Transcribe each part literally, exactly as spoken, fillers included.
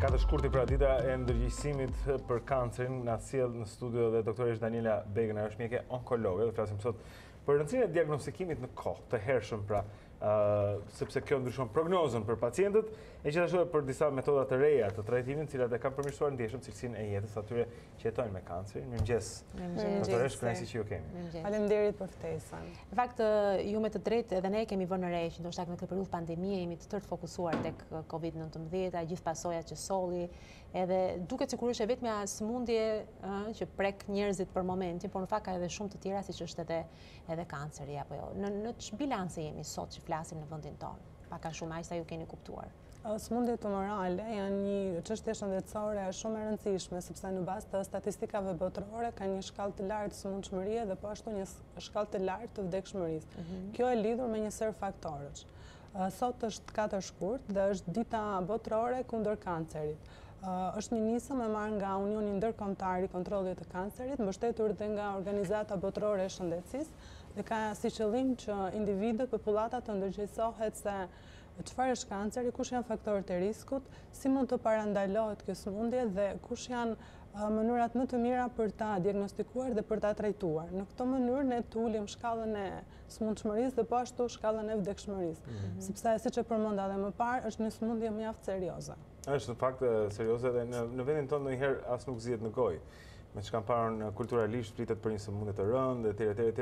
katër shkurti pra dita e ndërgjegjësimit për kancerin na sjell në studio dhe doktoresh Daniela Begën, ajo është mjeke onkologe dhe flasim sot për rëndësinë e diagnostikimit në kohë të hershëm pra Uh, sepse kjo ndryshon prognozën për pacientët e gjithashtu për disa metoda të reja të trajtimit, të cilat e kanë përmirësuar ndjeshëm cilësinë e jetës atyre që jetojnë me kancerin. Mirëmëngjes. Doktoresh, kënaqësi që ju kemi. Faleminderit për ftesën. Në fakt, ju me të drejtë edhe ne kemi vënë re që ndoshta në këtë periudhë pandemie jemi të tërë fokusuar tek Covid nineteen, gjithë pasojat që solli, edhe duket sikur është vetëm sëmundje që prek njerëzit për momentin, por në fakt ka edhe shumë të tjera siç është edhe edhe kanceri apo jo. Në në ç'bilance jemi sot që flasim në vendin tonë? Pak a shumë aq sa ju keni kuptuar. Sëmundjet tumorale janë një çështje shëndetësore shumë e rëndësishme sepse në bazë të statistikave botërore ka një shkallë të lartë sëmundshmërie dhe po ashtu një shkallë të lartë të vdekshmërisë. Mm-hmm. Kjo e lidhur me një sër faktorësh. Sot është katër shkurt dhe është dita botërore kundër kancerit. Uh, është një nisëm e marrë nga Unioni Ndërkombëtar i Kontrollit të Kancerit, mbështetur dhe nga Organizata Botërore e Shëndetësisë, dhe ka si qëllim që individët, popullata të ndërgjegjësohet se çfarë është kanceri, kush janë faktorët e riskut, si mund të parandalohet kjo sëmundje dhe kush janë uh, mënyrat më të mira për ta diagnostikuar dhe për ta trajtuar. Në këtë mënyrë ne tulim shkallën e sëmundshmërisë dhe po ashtu shkallën e vdekshmërisë, mm-hmm. sepse siç e përmenda edhe më parë, është një sëmundje mjaft serioze. Është në fakt serioze dhe në, në vendin tonë ndonjëherë as nuk zihet në gojë. Me çka parën kulturalisht pritet për një sëmundje të rëndë etj etj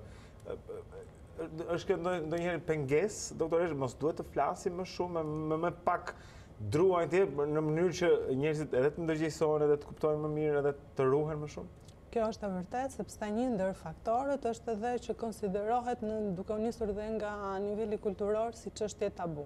etj. Është kjo ndonjëherë pengesë, doktoresh, mos duhet të flasim më shumë më më pak druajtje në mënyrë që njerëzit edhe të ndërgjegjësohen edhe të kuptojnë më mirë edhe të ruhen më shumë. Kjo është e vërtetë sepse një ndër faktorët është edhe që konsiderohet në duke u nisur dhe nga niveli kulturor si çështje tabu.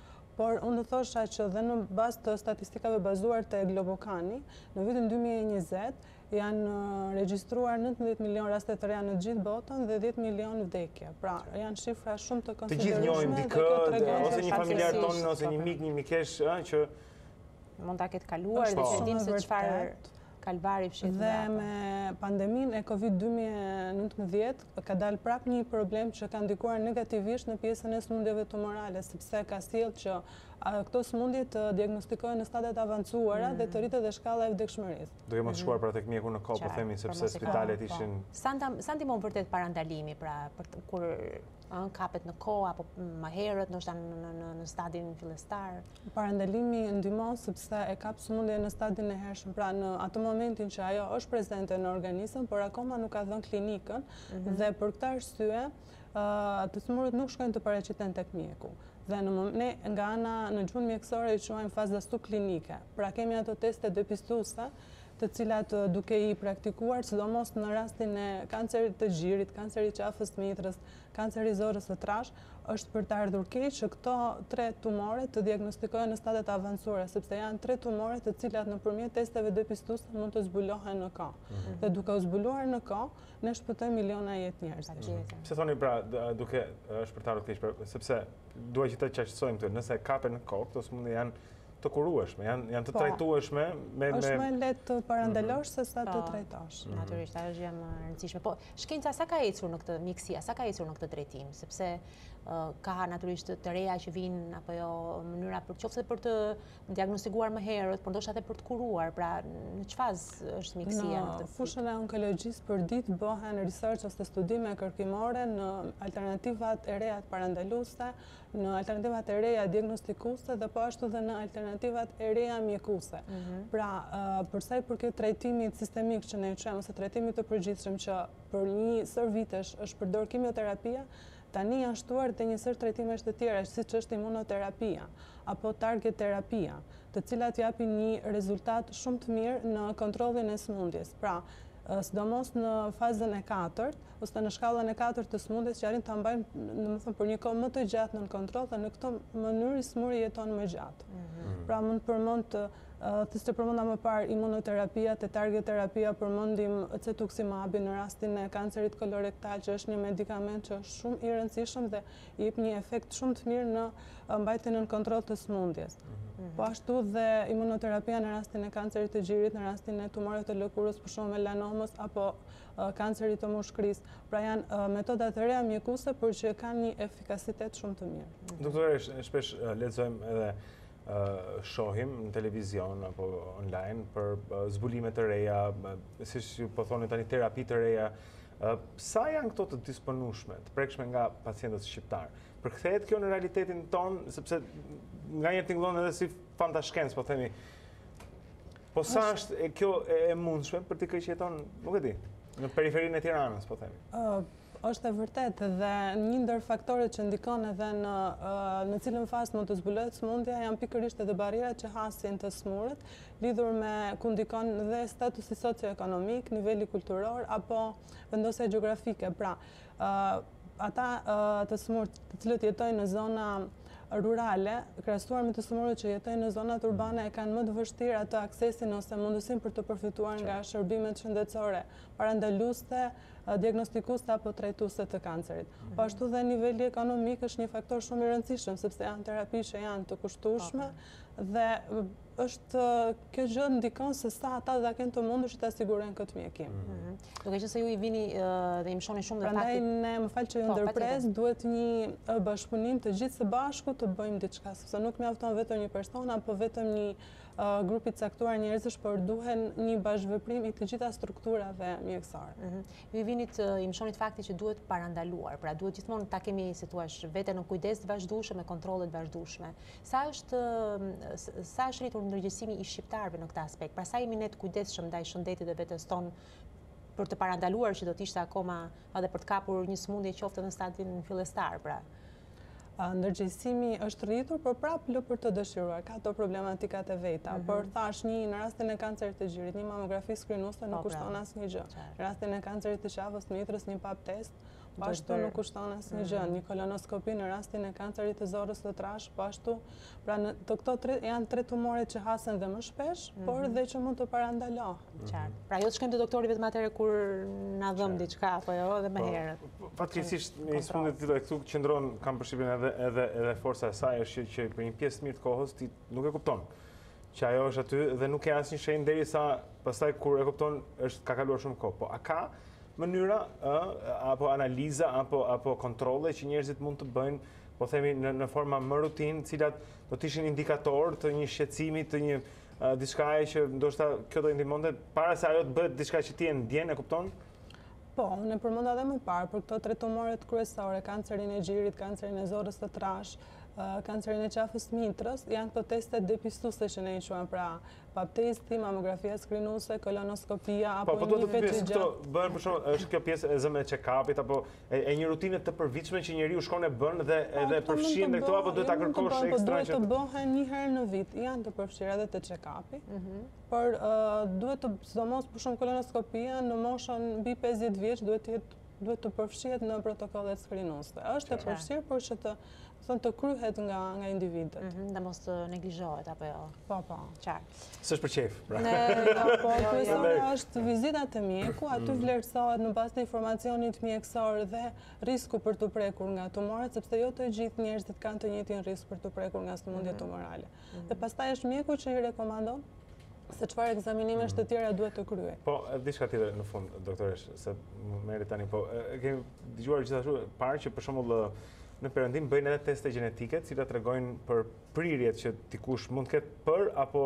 Por unë do thosha që dhe në bazë të statistikave bazuar te Globokani, në vitin dy mijë e njëzet janë regjistruar nëntëdhjetë milion raste të reja në gjithë botën dhe dhjetë milion vdekje. Pra, janë shifra shumë të konsiderueshme. Të gjithë njohin dikë, ose një familjar tonë, ose një mik, një mikesh, që mund ta ketë kaluar dhe që dim se çfarë kalvari fshit. Dhe me pandeminë e Covid dy mijë e nëntëmbëdhjetë ka dalë prap një problem që ka ndikuar negativisht në pjesën e sëmundjeve tumorale, sepse ka sjellë që a, këto sëmundje të diagnostikohen në stadet avancuara mm. dhe të rritet dhe shkalla e vdekshmërisë. Duke mos shkuar pra tek mjeku në kohë, po themi, sepse spitalet ishin. Sa sa ndihmon vërtet parandalimi, pra për kur ëh kapet në kohë apo më herët, ndoshta në në në stadin fillestar. Parandalimi ndihmon sepse e kap sëmundjen në stadin e hershëm, pra në atë momentin që ajo është prezente në organizëm, por akoma nuk ka dhënë klinikën mm-hmm. dhe për këtë arsye uh, të tumorët nuk shkojnë të paraqiten tek mjeku. Dhe në ne nga ana në gjuhën mjekësore i quajmë fazë klinike. Pra kemi ato teste depistuese, të cilat duke i praktikuar, sidomos në rastin e kancerit të gjirit, kancerit qafës të mitrës, kancerit zorës së trash, është për të ardhur keq që këto tre tumore të diagnostikohen në stadet avancuara, sepse janë tre tumore të cilat nëpërmjet testeve depistuese mund të zbulohen në kohë. Mm-hmm. Dhe duke u zbuluar në kohë, ne shpëtojmë miliona jetë njerëzish. Mm-hmm. Pse thoni pra duke është për të ardhur keq, sepse duaj që të qartësojmë këtë, nëse kapen në kohë, këto sëmundje janë të kurueshme, janë janë të trajtueshme me me është më lehtë të parandalosh se sa të trajtosh. Natyrisht, ajo është më e rëndësishme. Po, shkenca sa ka ecur në këtë mjekësia, sa ka ecur në këtë drejtim, sepse uh, ka natyrisht të reja që vijnë apo jo mënyra për qoftë për të diagnostikuar më herët, por ndoshta edhe për të kuruar, pra në ç'fazë është mjekësia në këtë? Në fushën e onkologjisë për ditë bëhen research ose studime kërkimore në alternativat e reja të parandaluese, në alternativat e reja diagnostikuese dhe po ashtu dhe në alternativat e reja mjekuse. Mm-hmm. Pra, uh, përsa i përket trajtimit sistemik që ne e quajmë ose trajtimit të përgjithshëm që për një sër vitesh është përdor kimioterapia, tani janë shtuar dhe një sër trajtimesh të tjera, siç është imunoterapia apo target terapia, të cilat japin një rezultat shumë të mirë në kontrollin e sëmundjes. Pra, sidomos në fazën e katërt, ose në shkallën e katërt të sëmundjes që arrin ta mbajnë, domethënë për një kohë më të gjatë në kontroll dhe në këtë mënyrë smuri jeton më gjatë. Mm-hmm. Pra mund të përmend të të të përmenda më parë imunoterapia, te target terapia, përmendim cetuximabin në rastin e kancerit kolorektal, që është një medikament që është shumë i rëndësishëm dhe jep një efekt shumë të mirë në mbajtjen në kontroll të sëmundjes. Mm-hmm. Po ashtu dhe imunoterapia në rastin e kancerit të gjirit, në rastin e tumoreve të lëkurës, për shembull melanomës apo uh, kancerit të mushkërisë. Pra janë uh, metoda të reja mjekuse, por që kanë një efikasitet shumë të mirë. Doktore, shpesh uh, lexojmë edhe shohim në televizion apo online për zbulime të reja, siç ju po thoni tani terapi të reja. Sa janë këto të disponueshme, të prekshme nga pacientët shqiptar? Përkthehet kjo në realitetin ton, sepse nga një tingëllon edhe si fantashkencë, po themi. Po sa është kjo e mundshme për ti që jeton, nuk e di, në periferinë e Tiranës, po themi? Uh, është e vërtet dhe një ndër faktorët që ndikon edhe në, uh, në cilën fazë mund të zbulohet sëmundja janë pikërisht edhe barierat që hasin të smurët, lidhur me ku ndikon dhe statusi socioekonomik, niveli kulturor apo vendosja gjeografike. Pra, uh, ata uh, të smurët të cilët jetojnë në zona rurale, krahasuar me të smurët që jetojnë në zonat urbane, e kanë më të vështirë atë aksesin ose mundësinë për të përfituar nga shërbimet shëndetësore, parandaluese, diagnostikuese apo trajtuese të kancerit. Po ashtu dhe niveli ekonomik është një faktor shumë i rëndësishëm, sepse janë terapi që janë të kushtueshme dhe është kjo gjë ndikon se sa ata do ta kenë të mundur që ta sigurojnë këtë mjekim. Duke qenë se ju i vini dhe i mshoni shumë dhe fakti. Prandaj ne, më fal që ju ndërpres, duhet një bashkëpunim të gjithë së bashku të bëjmë diçka, sepse nuk mjafton vetëm një person apo vetëm një uh, grupi të caktuar njerëzish, por duhen një bashkëveprim i të gjitha strukturave mjekësore. Ju i vini të i mshonit fakti që duhet parandaluar, pra duhet gjithmonë ta kemi, si thua, veten në kujdes të vazhdueshëm me kontrolle të vazhdueshme. Sa është sa është rritur ndërgjegjësimi i shqiptarëve në këtë aspekt? Pra sa jemi ne të kujdesshëm ndaj shëndetit dhe vetes tonë për të parandaluar që do të ishte akoma edhe për të kapur një sëmundje qoftë në stadiin fillestar, pra. Ndërgjegjësimi është rritur, por prapë lë për të dëshiruar, ka ato problematikat e veta. Por thash, një në rastin e kancerit të gjirit, një mamografi skrinuese nuk kushton asnjë gjë. Në rastin e kancerit të qafës të mitrës, një pap test, po ashtu nuk kushton asnjë gjë. Një kolonoskopi në rastin e kancerit të zorrës së trash, po ashtu. Pra në të këto tre, janë tre tumoret që hasen dhe më shpesh, por dhe që mund të parandalohen. Qartë. Pra jo të shkojmë te doktori vetëm atëherë kur na dhëm diçka apo jo, edhe më herët. Fatkeqësisht në sëmundje të tilla këtu qëndron, kam përshtypjen edhe edhe edhe forca e saj është që për një pjesë të mirë të kohës ti nuk e kupton që ajo është aty dhe nuk ke asnjë shenjë derisa pastaj kur e kupton është ka kaluar shumë kohë. Po a ka mënyra apo analiza apo apo kontrolle që njerëzit mund të bëjnë, po themi në në forma më rutinë, të cilat do të ishin indikator të një shqetësimi, të një diçkaje që ndoshta kjo do ndihmonte para se ajo të bëhet diçka që ti e ndjen, e kupton? Po, unë e përmenda edhe më parë për këto tre tumoret kryesore, kancerin e gjirit, kancerin e zorrës së trash, kancerin e qafës mitrës, janë këto testet depistuese që ne i quajmë, pra pap testi, mamografia skrinuese, kolonoskopia apo një një fetë gjë. Po, bëhen për shkak është kjo pjesë e zëme check-upit apo e një rutine të përvitshme që njeriu shkon e bën dhe edhe përfshin këto apo duhet ta kërkosh ekstra që duhet të bëhen një herë në vit, janë të përfshira edhe te check-upi. Por duhet të sidomos për shkak kolonoskopia në moshën mbi pesëdhjetë vjeç duhet të jetë duhet të përfshihet në protokollet skrinuese. Është e përfshirë, por që të thonë të kryhet nga nga individët. Dhe mos të neglizhohet apo jo. Po, po. Qartë. S'është për qejf, pra. Po, kryesore është vizita te mjeku, aty vlerësohet në bazë të informacionit mjekësor dhe risku për të prekur nga tumoret, sepse jo të gjithë njerëzit kanë të njëjtin risk për të prekur nga sëmundje tumorale. Dhe pastaj është mjeku që i rekomandon se çfarë ekzaminimesh të tjera duhet të kryej. Po, diçka tjetër në fund, doktoresh, se merri tani, po kemi dëgjuar gjithashtu parë që për shembull në perëndim bëjnë edhe teste gjenetike, të cilat tregojnë për prirjet që dikush mund të ketë për apo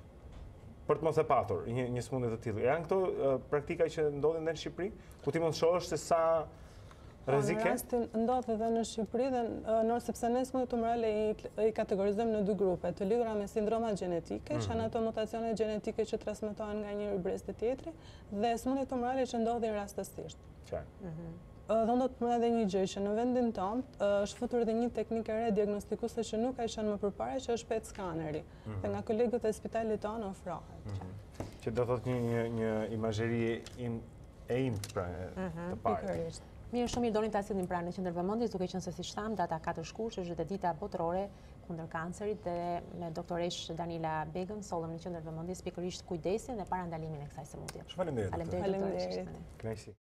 për të mos e patur një një sëmundje të tillë. Janë këto uh, praktika që ndodhin edhe në Shqipëri, ku ti mund të shohësh se sa rrezike? Në rastin ndodh edhe në Shqipëri dhe në sepse ne sëmundjet tumorale i, i kategorizojmë në dy grupe, të lidhura me sindromat gjenetike, që janë ato mutacione gjenetike që transmetohen nga njëri brez te tjetri, dhe sëmundjet tumorale që ndodhin rastësisht. Qartë. Dhe unë do të përmend edhe një gjë që në vendin tonë është futur edhe një teknikë e re diagnostikuese që nuk ka qenë më përpara, që është P E T skaneri. Dhe nga kolegët e spitalit tonë ofrohet. Që do thotë një një një imazheri e imt pra të parë. Mirë, shumë mirë, donim ta sillim pra në qendër vëmendjes, duke qenë se siç tham, data katër shkurt është dhe dita botërore kundër kancerit dhe me doktoresh Daniela Begën sollëm në qendër vëmendjes pikërisht kujdesin dhe parandalimin e kësaj sëmundje. Faleminderit. Faleminderit. Kënaqësi.